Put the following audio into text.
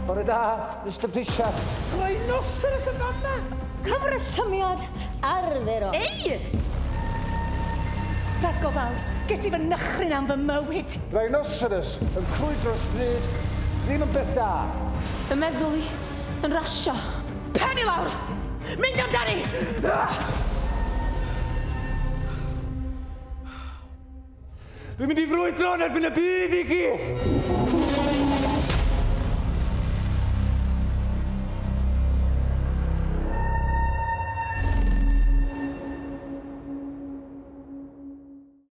Bore da, Mr Dishart. Rhinoseros yn fama! Cyfresymiad arferol. Ei! Ddago fawr, get i fy nychryn am fy mywyd. Rhinoseros yn crwydro stryd, ddim yn beth da. Y meddwl i yn rasio. Pen i lawr! Mynd amdani! Dwi'n mynd i frwydro yn erbyn y byd i gyd!